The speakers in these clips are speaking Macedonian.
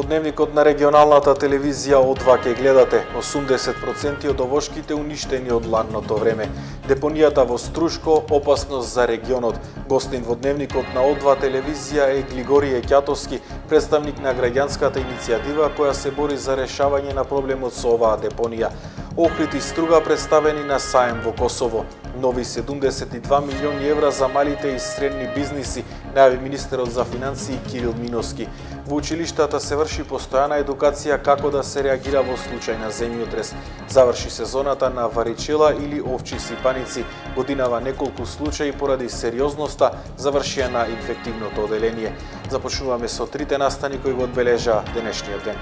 дневникот на регионалната телевизија О2 ке гледате. 80% од овошките уништени од ладното време. Депонијата во Струшко, опасност за регионот. Гостин во дневникот на О2 телевизија е Глигорije Ќатовски, представник на граѓанската иницијатива која се бори за решавање на проблемот со оваа депонија. Охрид и Струга представени на саем во Косово. Нови 72 милиони евра за малите и средни бизниси, најави министерот за финансии Кирил Миновски. Во училиштата се врши постојана едукација како да се реагира во случај на земјотрес. Заврши сезоната на варичела или овчи сипаници. Годинава неколку случаи поради сериозноста завршија на инфективното оделение. Започнуваме со трите настани кои го одбележа денешниот ден.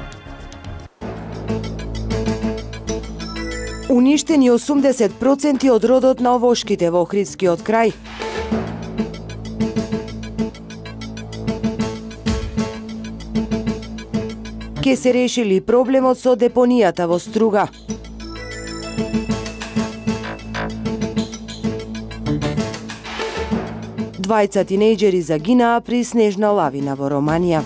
Уништени 80% од родот на овошките во Охридскиот крај. Ке се решили проблемот со депонијата во Струга. Двајца тинејџери загинаа при снежна лавина во Романија.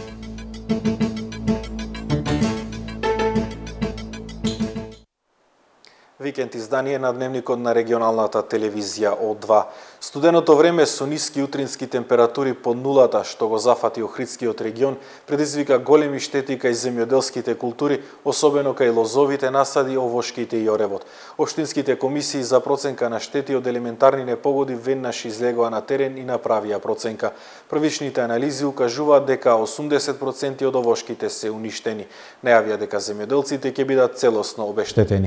Викенд издание на дневникот на регионалната телевизија О2. Студеното време со ниски утрински температури под нулата, што го зафати Охридскиот регион, предизвика големи штети кај земјоделските култури, особено кај лозовите насади, овошките и оревот. Општинските комисии за проценка на штети од елементарни непогоди веднаш излегоа на терен и направија проценка. Првичните анализи укажуваат дека 80% од овошките се уништени. Најавија дека земјоделците ќе бидат целосно обештетени.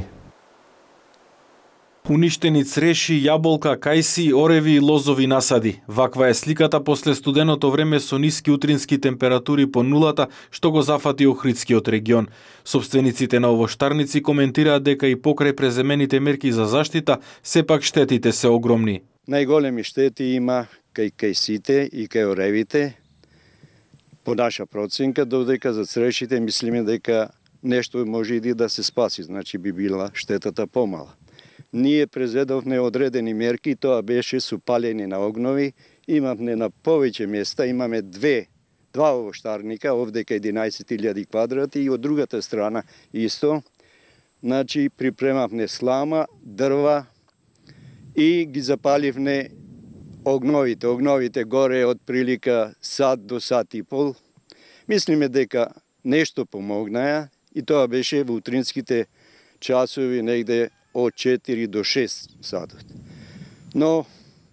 Уништени цреши, јаболка, кајси, ореви и лозови насади. Ваква е сликата после студеното време со ниски утрински температури по нулата, што го зафати Охридскиот регион. Собствениците на овоштарници коментираат дека и покрај преземените мерки за заштита, сепак штетите се огромни. Најголеми штети има кај кајсите и кај оревите. По наша проценка, додека за црешите мислиме дека нешто може и да се спаси, значи би била штетата помала. Ние презедовме одредени мерки, тоа беше со палење на огнови. Имаме на повеќе места, имаме два овоштарника, овде кај 11.000 квадрати и од другата страна исто. Значи, припремавме слама, дрва и ги запаливме огновите. Огновите горе од прилика сат до сат и пол. Мислиме дека нешто помогнаја и тоа беше во утринските часови негде од 4 до 6 сатот. Но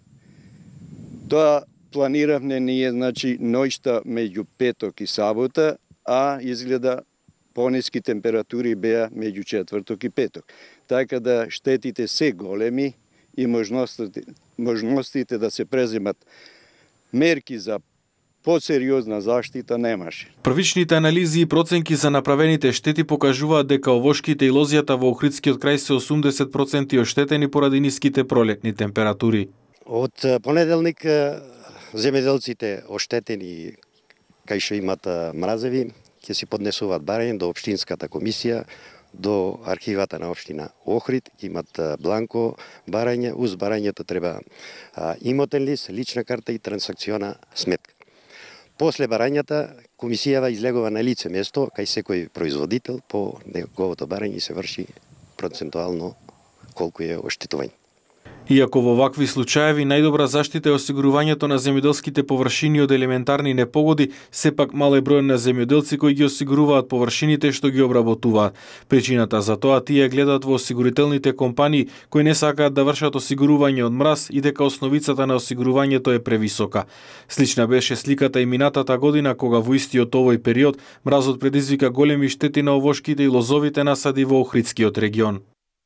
тоа планиравме ние, значи, ноќта меѓу петок и сабота, а изгледа пониски температури беа меѓу четврток и петок. Така да штетите се големи и можностите да се преземат мерки за посериозна заштита немаше. Првичните анализи и проценки за направените штети покажуваат дека овошките и лозијата во Охридскиот крај се 80% оштетени поради ниските пролетни температури. Од понеделник земјоделците оштетени кај што имат мразеви ќе си поднесуваат барање до општинската комисија, до архивата на општина Охрид, имат бланко барање, уз барањето треба имотен лист, лична карта и трансакциона сметка. После барањата, комисијава излегува на лице место кај секој производител по неговото барање се врши процентуално колку е оштетување. Иако во вакви случаеви најдобра заштита е осигурувањето на земјоделските површини од елементарни непогоди, сепак мал е број на земјоделци кои ги осигуруваат површините што ги обработуваат. Причината за тоа тие гледаат во осигурителните компании кои не сакаат да вршат осигурување од мраз и дека основицата на осигурувањето е превисока. Слична беше сликата и минатата година кога во истиот овој период мразот предизвика големи штети на овошките и лозовите насади во Охридскиот регион.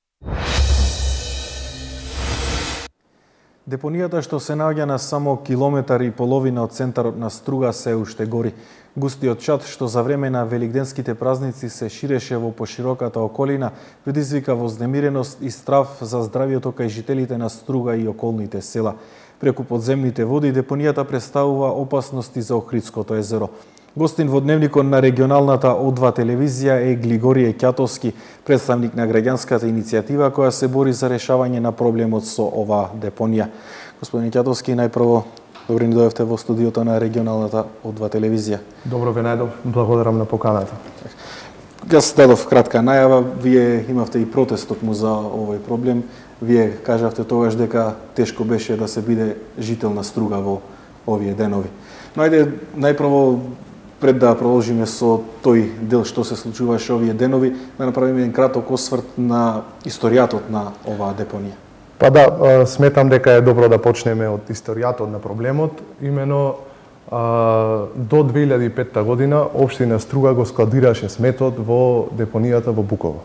Депонијата што се наоѓа на само километар и половина од центарот на Струга се уште гори. Густиот чад што за време на великденските празници се ширеше во пошироката околина предизвика вознемиреност и страв за здравјето кај жителите на Струга и околните села. Преку подземните води депонијата представува опасности за Охридското езеро. Гостин во дневникот на регионалната О2 телевизија е Глигорije Ќатовски, представник на граѓанската иницијатива која се бори за решавање на проблемот со оваа депонија. Господин Ќатовски, најпрво Добре ни дојавте во студиото на регионалната О2 телевизија. Добро ве најдов, благодарам на поканата. Јас дадов кратка најава, вие имавте и протест токму за овој проблем. Вие кажавте тогаш дека тешко беше да се биде жител на Струга во овие денови. Но ајде најпрво, пред да продолжиме со тој дел што се случуваше овие денови, да направиме еден краток осврт на историјатот на оваа депонија. Па да, сметам дека е добро да почнеме од историјатот на проблемот. Имено до 2005 година општина Струга го складираше сметот во депонијата во Буково.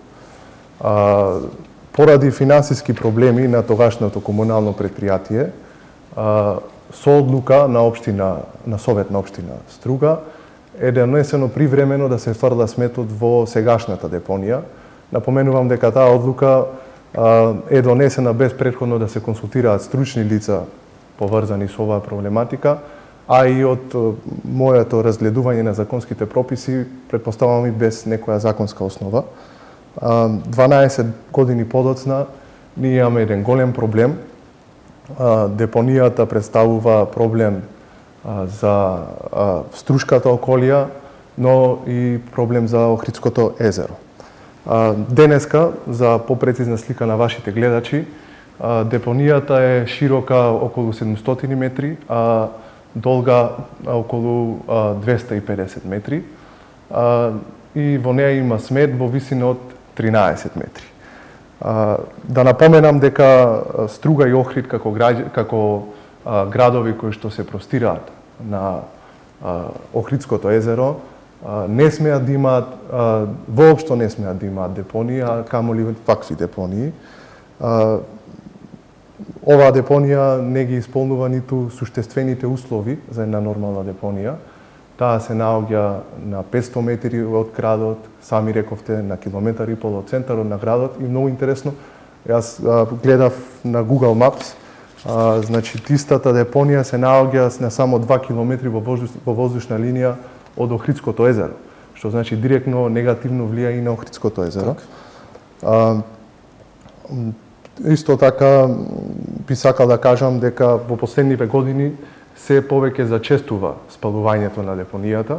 Поради финансиски проблеми на тогашното комунално предпријатие, со одлука на Совет на општина Струга е донесено привремено да се фрла сметот во сегашната депонија. Напоменувам дека таа одлука е донесена без претходно да се консултираат стручни лица поврзани со оваа проблематика, а и од моето разгледување на законските прописи, претпоставувам и без некоја законска основа. 12 години подоцна ние имаме еден голем проблем. Депонијата представува проблем за Струшката околија, но и проблем за Охридското езеро. Денеска, за попрецизна слика на вашите гледачи, депонијата е широка околу 700 метри, а долга околу 250 метри. И во неја има смет во висина од 13 метри. Да напоменам дека Струга и Охрид како градови кои што се простираат на Охридското езеро не смеат да имаат, воопшто не смеат да имаат депонии, а камоли вакви депонии. Оваа депонија не ги исполнува ниту суштествените услови за една нормална депонија. Таа се наоѓа на 500 метри од градот, сами рековте, на километар и пол од центарот на градот. И многу интересно, јас гледав на Google Maps, значи тистата депонија се наоѓа на само 2 километри во воздушна линија од Охридското езеро, што значи директно негативно влија и на Охридското езеро. Исто така би сакал да кажам дека во последниве години се повеќе зачестува спалувањето на депонијата.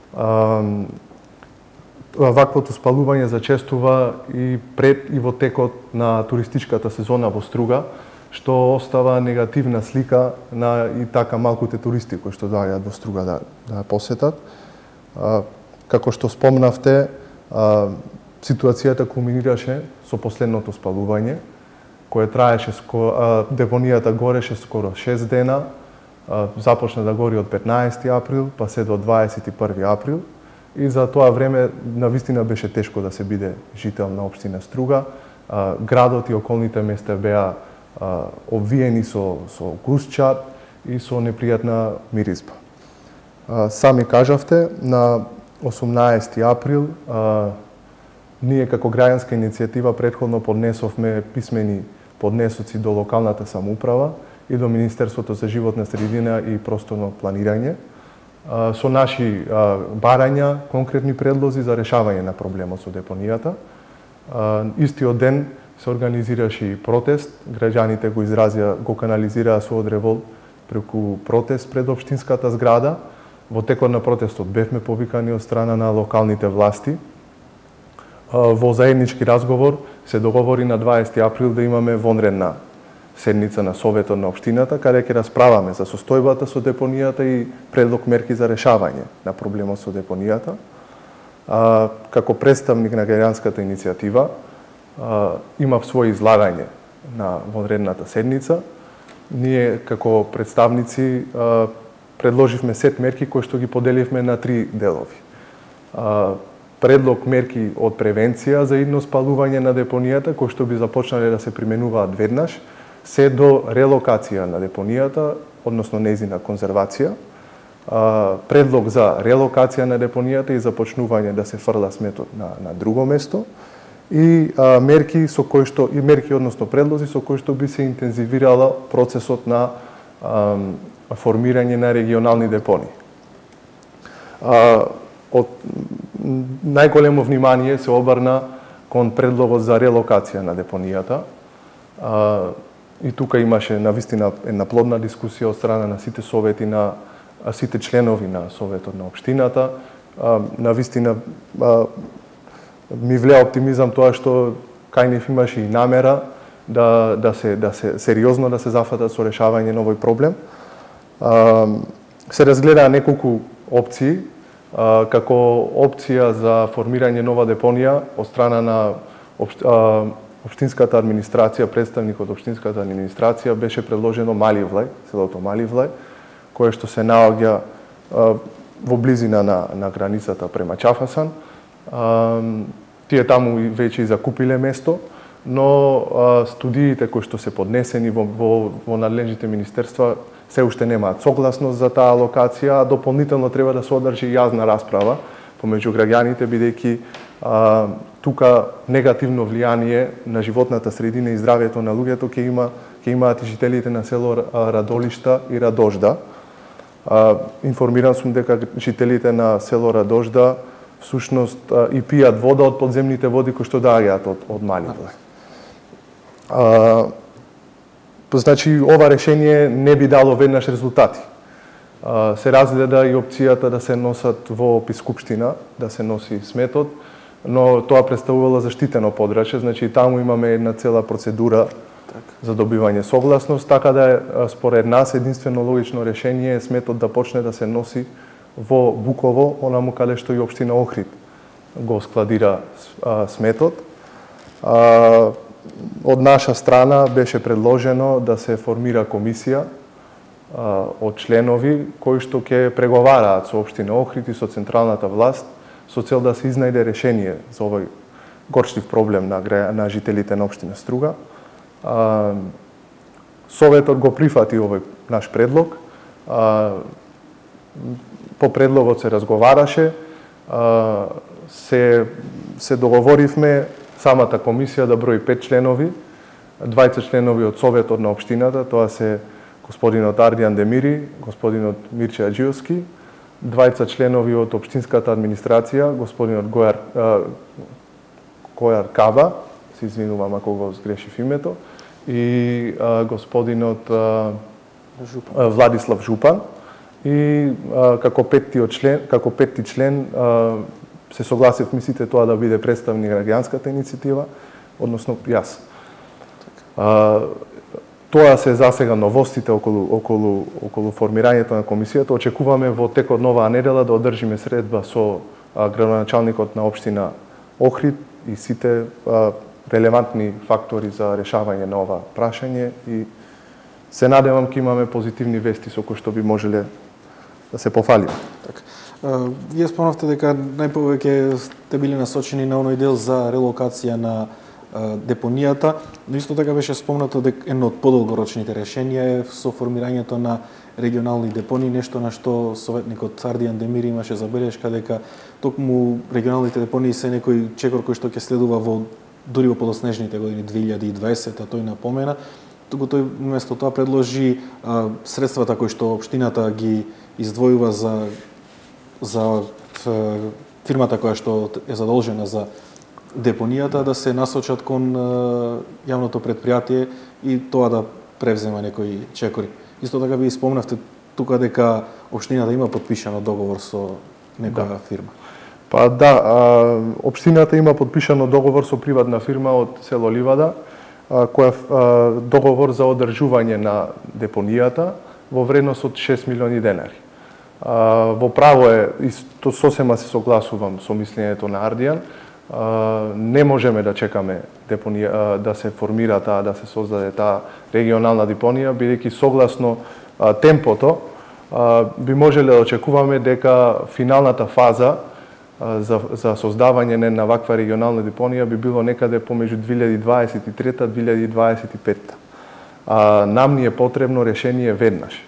Ваквото спалување зачестува и пред и во текот на туристичката сезона во Струга, што остава негативна слика на и така малкуте туристи кои што доаѓаат во Струга да ја посетат. Како што спомнавте, ситуацијата кулминираше со последното спалување, кое траеше, депонијата гореше скоро 6 дена, започна да гори од 15 април, па се до 21 април. И за тоа време навистина беше тешко да се биде жител на општина Струга. Градот и околните места беа обвиени со гусчат и со непријатна миризба. Сами кажавте, на 18 април ние како граѓанска иницијатива претходно поднесовме писмени поднесоци до локалната самоуправа и до Министерството за животна средина и просторно планирање со наши барања, конкретни предлози за решавање на проблемот со депонијата. Истиот ден се организираше и протест, граѓаните го канализираа својот револт преку протест пред општинската зграда. Во текот на протестот бевме повикани од страна на локалните власти. Во заеднички разговор се договори на 20 април да имаме вонредна седница на Советот на општината, каде ќе расправаме за состојбата со депонијата и предлог мерки за решавање на проблемот со депонијата. Како представник на граѓанската иницијатива, имав своје излагање на вонредната седница. Ние како представници предложивме сет мерки кои што ги поделивме на 3 делови. Предлог мерки од превенција за идно спалување на депонијата, кои што би започнале да се применуваат веднаш, се до релокација на депонијата, односно нејзина конзервација, предлог за релокација на депонијата и започнување да се фрла сметот на друго место, и мерки со кои што односно предлози со кои што би се интензивирала процесот на формирање на регионални депонии. Од најголемо внимание се обрна кон предлогот за релокација на депонијата. И тука имаше навистина една плодна дискусија од страна на сите совети, на сите членови на Советот на општината. Навистина ми влеа оптимизам тоа што кај нив имаше и намера да се сериозно да се зафатат со решавање на овој проблем. Се разгледаа неколку опции, како опција за формирање нова депонија од страна на општинската администрација, представник од општинската администрација беше предложено Маливлај, селото Маливлај, кое што се наоѓа во близина на границата према Чафасан. Тие таму веќе и закупиле место, но студиите кои што се поднесени во надлежните министерства се уште немаат согласност за таа локација, а дополнително треба да се одржи јазна расправа помеѓу граѓаните, бидејќи тука негативно влијание на животната средина и здравјето на луѓето ќе имаат и жителите на село Радолишта и Радожда. Информиран сум дека жителите на село Радожда всушност и пијат вода од подземните води кои што доаѓаат од Маливлај. Значи, ова решение не би дало веднаш резултати. Се разгледа и опцијата да се носат во Опискупштина, да се носи сметот, но тоа представувало заштитено подрачје, значи таму имаме една цела процедура за добивање согласност, така да според нас единствено логично решение е сметот да почне да се носи во Буково, онаму каде што и општина Охрид го складира сметот. Од наша страна беше предложено да се формира комисија од членови кои што ќе преговараат со општина Охрид и со централната власт со цел да се изнајде решение за овој горчлив проблем на жителите на општина Струга. Советот го прифати овој наш предлог. По предлогот се разговараше, се договоривме самата комисија да брои 5 членови, 20 членови од Советот на општината, тоа се господинот Ардијан Демири, господинот Мирче Аџиовски, 20 членови од општинската администрација, господинот Гојар Каба, се извинувам ако го сгрешив името, и господинот Владислав Жупан, и како петти член се согласивме сите тоа да биде представник граѓанската иницијатива, односно јас. Тоа се засега новостите околу формирањето на комисијата. Очекуваме во текот на оваа недела да одржиме средба со градоначалникот на општина Охрид и сите релевантни фактори за решавање на ова прашање и се надевам ќе имаме позитивни вести со кои што би можеле да се пофалиме. Вие спомнавте дека најповеќе сте били насочени на оној дел за релокација на депонијата, но исто така беше спомнато дека едно од подолгорочните решенија е со формирањето на регионални депонии, нешто на што советникот Ардијан Демири имаше забелешка дека токму регионалните депонии се некој чекор кој што ќе следува дури во подоснежните години 2020, тој напомена. Туку тој вместо тоа предложи средствата кои што општината ги издвојува за фирмата која што е задолжена за депонијата да се насочат кон јавното предпријатие и тоа да превзема некои чекори. Исто така ви спомнавте тука дека општината има подпишано договор со некоја фирма. Па да, општината има подпишано договор со приватна фирма од село Ливада, која договор за одржување на депонијата во вредност од 6 милиони денари. Во право е, и сосема се согласувам со мислењето на Ардијан, не можеме да чекаме да се формира таа, да се создаде таа регионална депонија, бидејќи согласно темпото би можеле да очекуваме дека финалната фаза за создавање на ваква регионална депонија би било некаде помеѓу 2023-2025. Нам ни е потребно решение веднаш.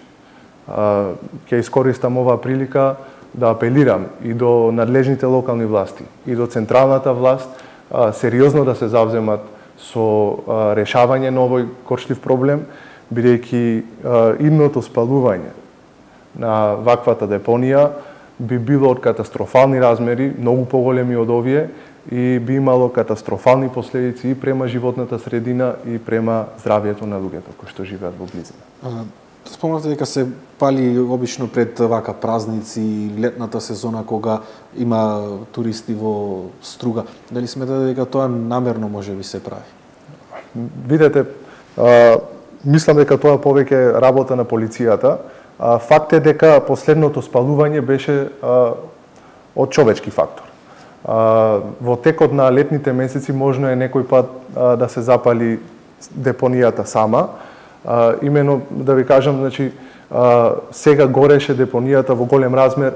Ќе искористам оваа прилика да апелирам и до надлежните локални власти, и до централната власт, сериозно да се завземат со решавање на овој корчлив проблем, бидејќи идното спалување на ваквата депонија би било од катастрофални размери, многу поголеми од овие, и би имало катастрофални последици и према животната средина и према здравието на луѓето кои што живеат во близина. Спомнавте дека се пали обично пред вака празници, летната сезона кога има туристи во Струга. Дали сметате дека тоа намерно можеби се прави? Видете, мислам дека тоа повеќе работа на полицијата. Факт е дека последното спалување беше од човечки фактор. Во текот на летните месеци можно е некој пат да се запали депонијата сама. Имено, да ви кажам, значи, сега гореше депонијата во голем размер,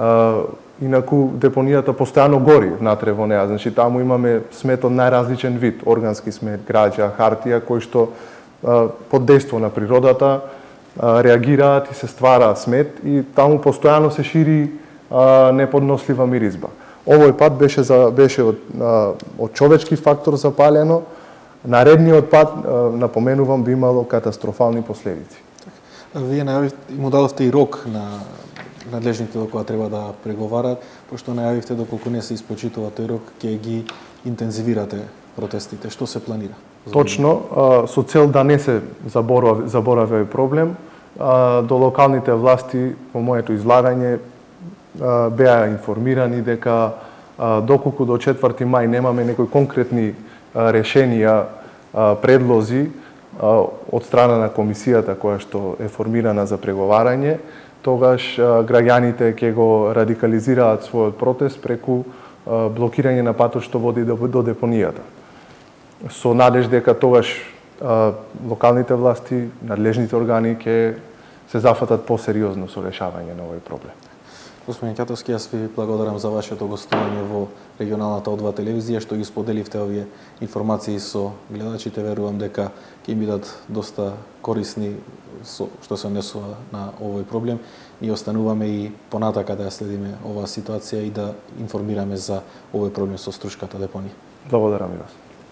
инаку депонијата постојано гори внатре во неа. Значи, таму имаме смет од најразличен вид, органски смет, граѓа, хартија, кои што под дејство на природата реагираат и се ствара смет и таму постојано се шири неподнослива миризба. Овој пат беше од човечки фактор запалено. Наредниот пат, напоменувам, би имало катастрофални последици. Вие му дадовте и рок на надлежните до кога треба да преговарат, пошто најавивте доколку не се испочитува тој рок, ќе ги интензивирате протестите. Што се планира? Точно, со цел да не се заборави овој проблем, до локалните власти во моето излагање беа информирани дека доколку до 4 мај немаме некои конкретни решенија, предлози од страна на комисијата која што е формирана за преговарање, тогаш граѓаните ќе го радикализираат својот протест преку блокирање на патот што води до депонијата. Со надеж дека тогаш локалните власти, надлежните органи ќе се зафатат посериозно со решавање на овој проблем. Господин Ќатовски, јас ви благодарам за вашето гостување во регионалната О2 телевизија, што ги споделивте овие информации со гледачите. Верувам дека ќе им бидат доста корисни што се однесува на овој проблем. Ние остануваме и понатака да ја следиме оваа ситуација и да информираме за овој проблем со Струшката депонија. Благодарам и вас.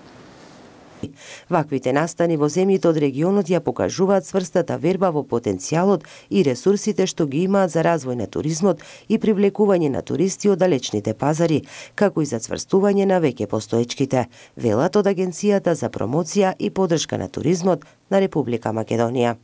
Ваквите настани во земјите од регионот ја покажуваат цврстата верба во потенцијалот и ресурсите што ги имаат за развој на туризмот и привлекување на туристи од далечните пазари, како и за цврстување на веќе постоечките, велат од Агенцијата за промоција и поддршка на туризмот на Република Македонија.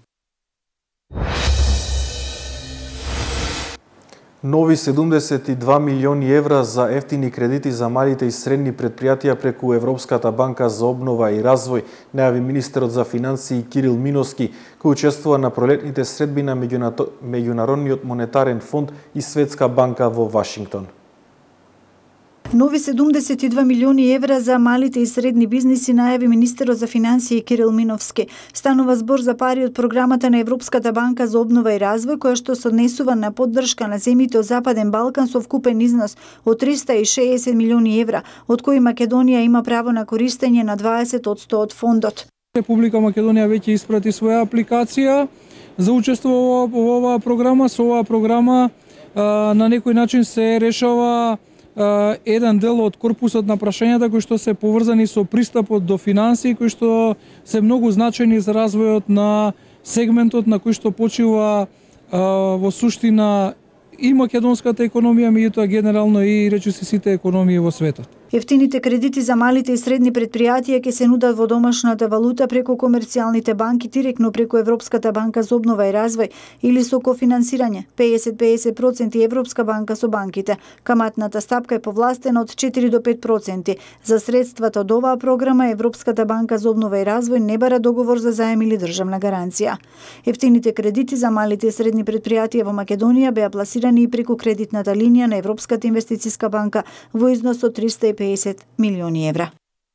Нови 72 милиони евра за ефтини кредити за малите и средни предпријатија преку Европската банка за обнова и развој, најави министерот за финансии Кирил Миновски, кој учествува на пролетните средби на Меѓународниот монетарен фонд и Светска банка во Вашингтон. Нови 72 милиони евра за малите и средни бизниси најави министерот за финансии Кирил Миновски. Станува збор за пари од програмата на Европската банка за обнова и развој, која што се однесува на поддршка на земјите од Западен Балкан со вкупен износ од 360 милиони евра, од кои Македонија има право на користење на 20% од фондот. Република Македонија веќе испрати своја апликација за учество во оваа програма. Со оваа програма на некој начин се решава еден дел од корпусот на прашањата кои што се поврзани со пристапот до финансии, кои што се многу значајни за развојот на сегментот на кој што почива во суштина и македонската економија, меѓутоа генерално и речиси сите економии во светот. Ефтините кредити за малите и средни предпријатија ќе се нудат во домашната валута преку комерцијалните банки, директно преку Европската банка за обнова и развој или со кофинансирање 50-50% Европска банка со банките. Каматната стапка е повластена од 4 до 5%. За средствата од оваа програма Европската банка за обнова и развој не бара договор за заем или државна гаранција. Ефтините кредити за малите и средни предпријатија во Македонија беа пласирани и преку кредитната линија на Европската инвестициска банка во износ од 350 милиони евра.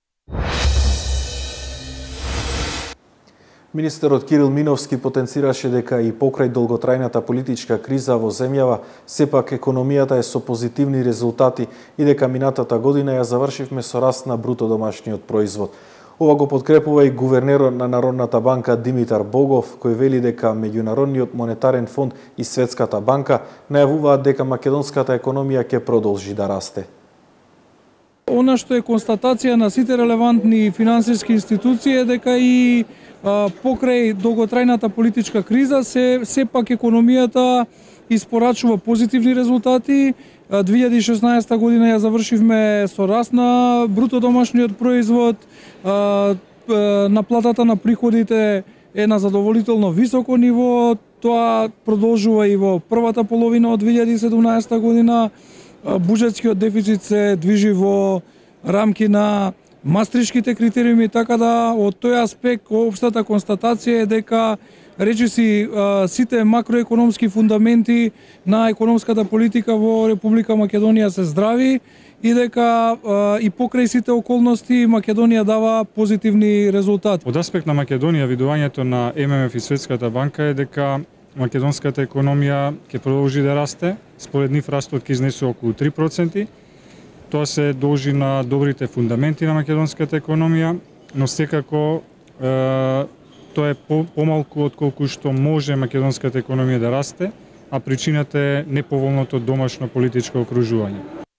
Министерот Кирил Миновски потенцираше дека и покрај долготрајната политичка криза во земјава, сепак економијата е со позитивни резултати и дека минатата година ја завршивме со раст на бруто домашниот производ. Ова го подкрепува и гувернерот на Народната банка Димитар Богов, кој вели дека Меѓународниот монетарен фонд и Светската банка најавуваат дека македонската економија ќе продолжи да расте. Она што е констатација на сите релевантни финансиски институции е дека и покрај долготрајната политичка криза сепак економијата испорачува позитивни резултати 2016 година ја завршивме со раст на бруто домашниот производ, наплатата на приходите е на задоволително високо ниво, тоа продолжува и во првата половина од 2017 година. Буџетскиот дефицит се движи во рамки на мастришките критериуми, така да од тој аспект општата констатација е дека речиси сите макроекономски фундаменти на економската политика во Република Македонија се здрави и дека и покрај сите околности Македонија дава позитивни резултати. Од аспект на Македонија, видувањето на ММФ и Светската банка е дека македонската економија ќе продолжи да расте. Според нив растот ќе изнесе околу 3%. Тоа се должи на добрите фундаменти на македонската економија, но секако тоа е помалку од колку што може македонската економија да расте, а причината е неповолното домашно политичко окружување.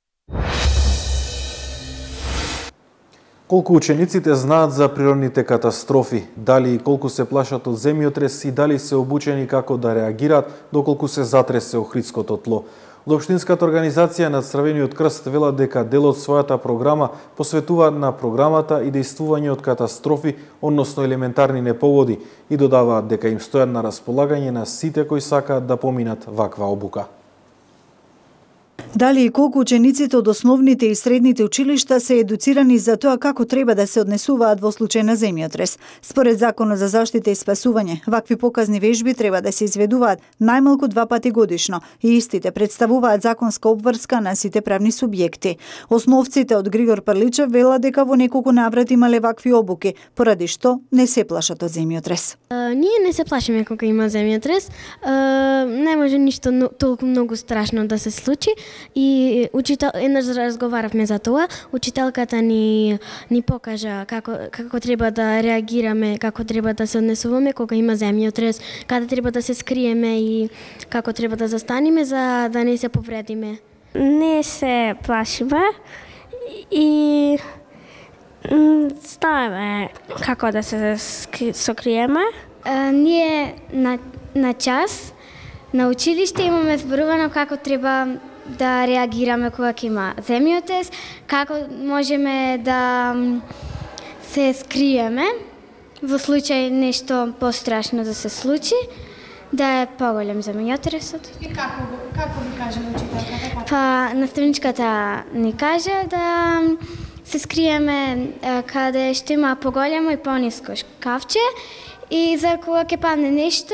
Колку учениците знаат за природните катастрофи, дали и колку се плашат од земјотрес и дали се обучени како да реагираат доколку се затресе Охридското тло. Од Општинската организација на Црвениот крст велат дека дел од својата програма посветуваат на програмата и дејствување од катастрофи, односно елементарни непогоди, и додаваат дека им стојат на располагање на сите кои сакаат да поминат ваква обука. Дали и колку учениците од основните и средните училишта се едуцирани за тоа како треба да се однесуваат во случај на земјотрес? Според Законот за заштита и спасување, вакви показни вежби треба да се изведуваат најмалку 2 пати годишно и истите представуваат законска обврска на сите правни субјекти. Основците од Григор Прличев велат дека во неколку наврати имале вакви обуки, поради што не се плашат од земјотрес. Ние не се плашиме кога има земјотрес. Не може ништо толку многу страшно да се случи. И еднаш разговаравме за тоа, учителката ни покажа како треба да реагираме, како треба да се однесуваме кога има земјотрес, каде треба да се скриеме и како треба да застанеме за да не се повредиме. Не се плашиме и знаеме како да се сокриеме. Ние на час на училиште имаме зборувано како треба да реагираме кога има земјотрес, како можеме да се скриеме во случај нешто пострашно да се случи, да е поголем земјотресот. И како ви кажа учителката? Па наставничката ни кажа да се скриеме каде што има поголемо и пониско шкафче и за кога ќе падне нешто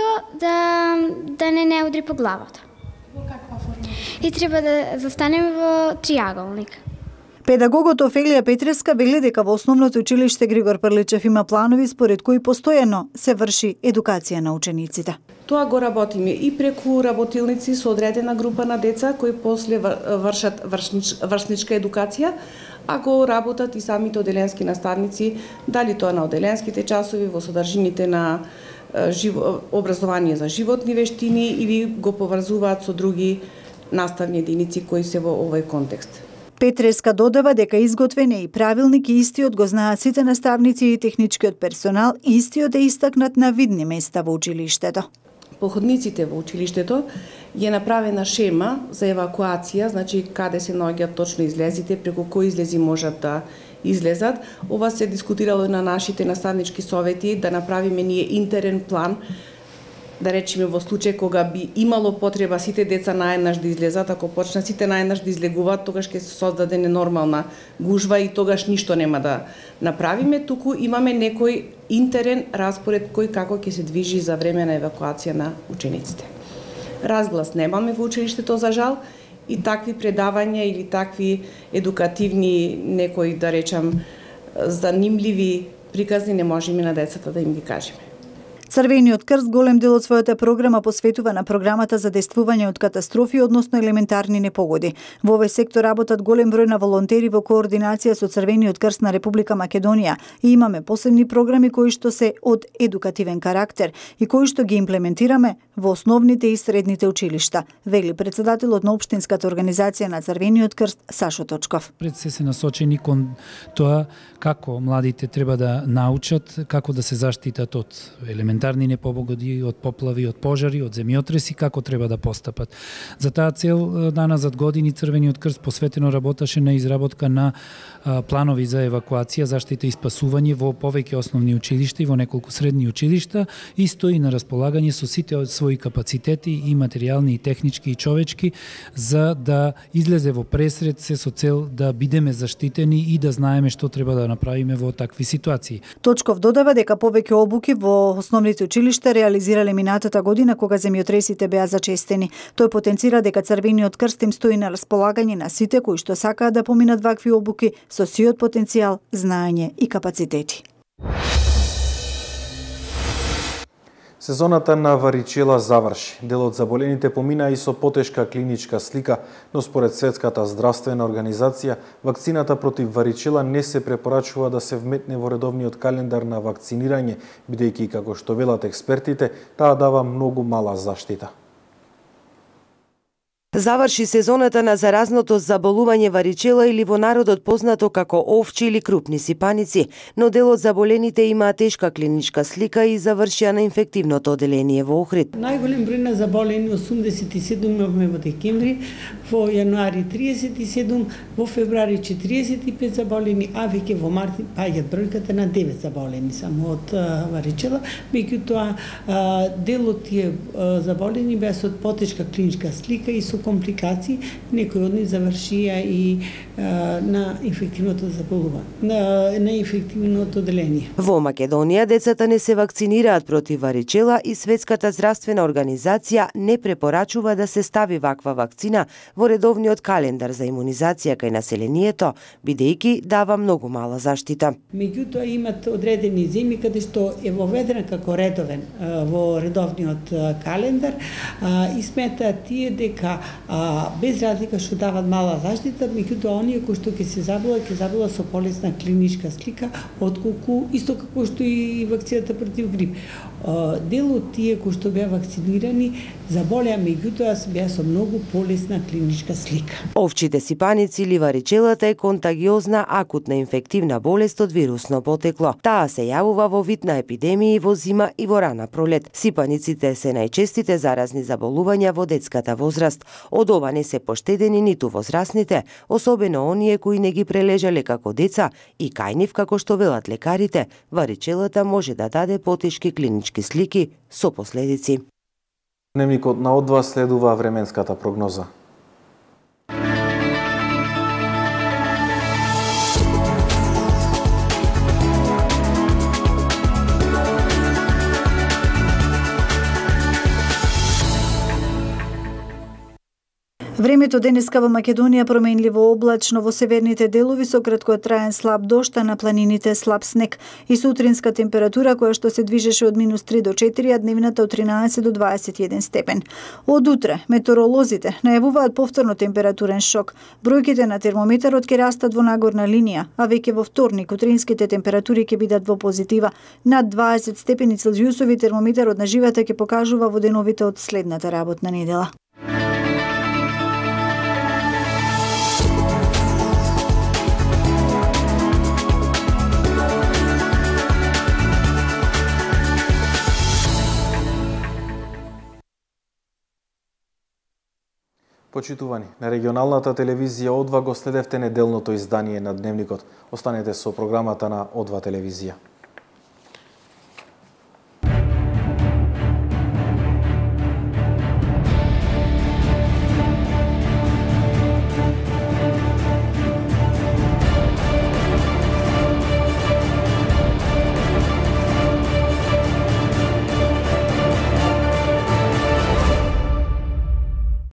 да не удри по главата. Во каква форма? И треба да застанеме во триаголник. Педагогот Офелија Петреска вели дека во основното училиште Григор Прличев има планови според кои постојано се врши едукација на учениците. Тоа го работиме и преку работилници со одредена група на деца кои после вршат вршничка едукација, а го работат и самите оделенски наставници, дали тоа на оделенските часови во содржините на образование за животни вештини или го поврзуваат со други наставни единици кои се во овој контекст. Петреска додава дека изготвен е и правилник и истиот го знаат сите наставници и техничкиот персонал, и истиот е истакнат на видни места во училиштето. По ходниците во училиштето е направена шема за евакуација, значи каде се наоѓаат точно излезите, преку кои излези можат да излезат. Ова се дискутирало на нашите наставнички совети, да направиме ние интерен план, да речеме во случај кога би имало потреба сите деца наеднаш да излезат, ако почнат сите наеднаш да излегуваат, тогаш ќе се создаде ненормална гужва и тогаш ништо нема да направиме, туку имаме некој интерен распоред кој како ќе се движи за време на евакуација на учениците. Разглас немаме во училиштето за жал и такви предавања или такви едукативни некои, да речам, занимливи приказни не можеме на децата да им ги кажеме. Црвениот крст голем дел од својата програма посветува на програмата за действување од катастрофи, односно елементарни непогоди. Во овој сектор работат голем број на волонтери во координација со Црвениот крст на Република Македонија и имаме посебни програми кои што се од едукативен карактер и кои што ги имплементираме во основните и средните училишта, вели председателот на Општинската организација на Црвениот крст Сашо Точков. Пред се насочени кон тоа како младите треба да научат како да се заштитат од елементарни елементарни непогоди, од поплави, од пожари, од земјотреси, како треба да постапат. За таа цел даназад години Црвениот крст посветено работеше на изработка на планови за евакуација, заштита и спасување во повеќе основни училишта и во неколку средни училишта и стои на располагање со сите своји капацитети и материјални, и технички, и човечки за да излезе во пресред се со цел да бидеме заштитени и да знаеме што треба да направиме во такви ситуации. Точков додава дека повеќе обуки во основните училишта реализирале минатата година кога земјотресите беа зачестени. Тој потенцира дека Црвениот крст им стои на располагање на сите кои што сакаат да поминат вакви обуки со сиот потенцијал, знаење и капацитети. Сезоната на варичела заврши. Дел од заболените помина и со потешка клиничка слика, но според Светската здравствена организација, вакцината против варичела не се препорачува да се вметне во редовниот календар на вакцинирање, бидејќи, како што велат експертите, таа дава многу мала заштита. Заврши сезоната на заразното заболување варичела или во народот познато како овчи или крупни сипаници, но дел од заболените имаа тешка клиничка слика и завршија на инфективното оделение во Охрид. Најголем број на заболени 87 имавме во декември, во јануари 37, во февруари 45 заболени, а веќе во март паѓат бројката на 9 заболени само од варичела, меѓутоа дел од тие заболени беа со потешка клиничка слика и со компликации, некои од нив завршија и на инфективното заболување, на инфективното оделение. Во Македонија децата не се вакцинираат против варичела и Светската здравствена организација не препорачува да се стави ваква вакцина во редовниот календар за имунизација кај населението, бидејќи дава многу мала заштита. Меѓутоа имат одредени земји каде што е воведена како редовен во редовниот календар и сметаат тие дека без разлика што дават мала заштита, меѓутоа оние кои што ќе се забола со полесна клиничка слика, отколку исто како што и вакцината против грип. Дел од тие кои што беа вакцинирани заболеа, меѓутоа беа со многу полесна клиничка слика. Овчите сипаници или варичелата е контагиозна акутна инфективна болест од вирусно потекло. Таа се јавува во вид на епидемии во зима и во рана пролет. Сипаниците се најчестите заразни заболувања во детската возраст. Од ова не се поштедени ниту возрастните, особено оние кои не ги прележале како деца и кај нив, како што велат лекарите, варичелата може да даде потешки клинички слики со последици. Дневникот на Од2 следува временската прогноза. Времето денеска во Македонија променливо облачно во северните делови со краткотраен слаб дожд, а на планините слаб снег. И сутринска температура која што се движеше од -3 до 4, а дневната од 13 до 21 степен. Од утре метеоролозите најавуваат повторно температурен шок. Бројките на термометарот ќе растат во нагорна линија, а веќе во вторник утринските температури ќе бидат во позитива. Над 20 степени Целзиусови термометарот на живата ќе покажува во деновите од следната работна недела. Почитувани, на регионалната телевизија Од2 го следевте неделното издание на Дневникот. Останете со програмата на Од2 телевизија.